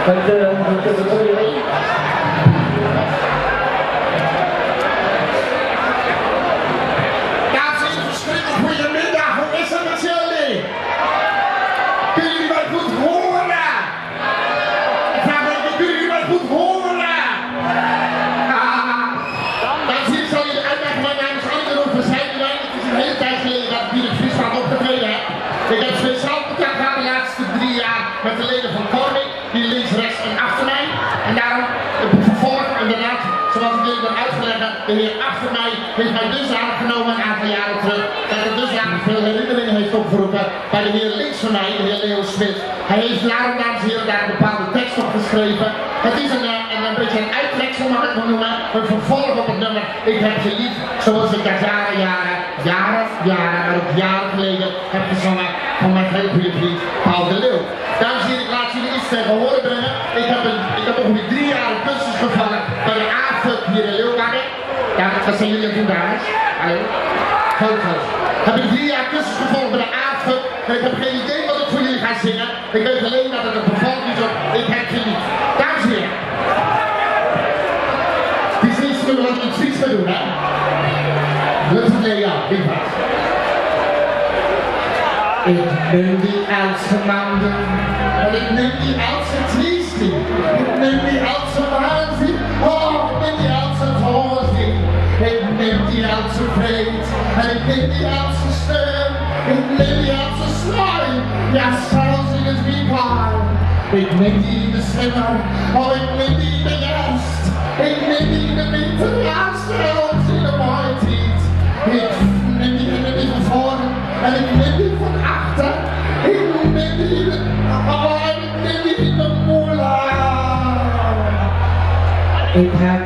Ik heb speciaal contact gehad de laatste 3 jaar met de leden van Cormick, die links, rechts en achter mij. En daarom heb ik vervolg inderdaad, zoals ik jullie wil uitleggen, de heer achter mij heeft mij dusdanig genomen een aantal jaren terug, dat het dusdanig veel herinneringen heeft opgeroepen bij de heer links van mij, de heer Leo Smit. Hij heeft daarom, dames en heren, daar een bepaalde tekst op geschreven. Het is een beetje een uittreksel, mag ik het noemen, een vervolg op het nummer Ik heb je lief, zoals ik dat maar ook jaren geleden heb gezongen van mijn hele goede vriend Paul de Leeuw. Dames en heren, ik laat jullie iets tegen horen brengen. Ik heb ongeveer 3 jaar een cursus gevallen bij de AFUP hier in Leeuwarden. Ja, wat zijn jullie aan het doen, dames? Hallo? Foto's. Heb ik 3 jaar cursus gevolgd bij de AFUP en ik heb geen idee wat ik voor jullie ga zingen. Ik weet alleen dat het een vervolg is op Ik heb je lief. Dames en heren. Die is niet zullen wat iets vies gaan doen, hè? Dus nee, ja, wie was? Ik neem die oudste maanden, en ik neem die oudste triesting, ik neem die oudste waanzin, oh, ik neem die oudste voorzien, ik neem die oudste vreed, en ik neem die oudste stem, ik neem die oudste sluim, ja, zelfs in het weekend. Ik neem die in de schimmer, oh, ik neem die in de rest, ik neem die in de winter, ja, zelfs in de mooie tijd. Ik neem die van voren, en ik neem die van achter. Ik neem die in de moela. Ik heb